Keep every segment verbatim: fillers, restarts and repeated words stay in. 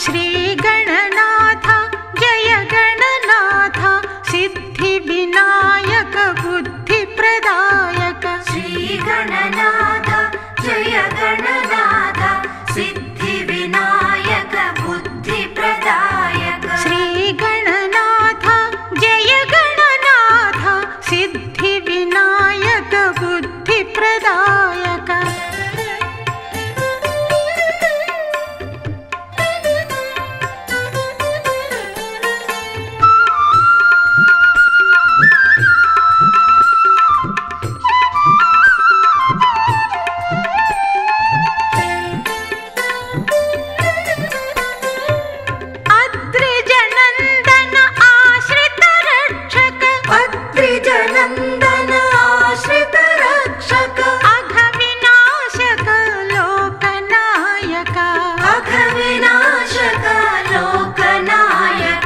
श्री गणनाथ जय गणनाथ सिद्धि विनायक बुद्धि प्रदायक श्री गणनाथ जय गणनाथ सिद्धि विनायक बुद्धि प्रदायक श्री गणनाथ जय गणनाथ सिद्धि विनायक बुद्धि प्रदायक नंदन आश्रित रक्षक अघ विनाशक लोकनायक अघ विनाशक लोकनायक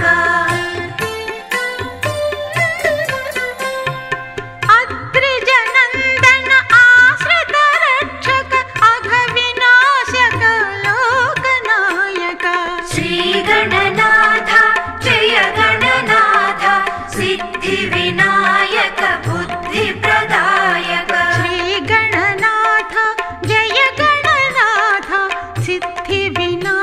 अद्रिजनंदन आश्रित रक्षक अघ विनाशक लोकनायक श्री गणनाथ जय गणनाथ सिद्धि विनायक बुद्धि प्रदायक श्री गणनाथ जय गणनाथ सिद्धि विनायक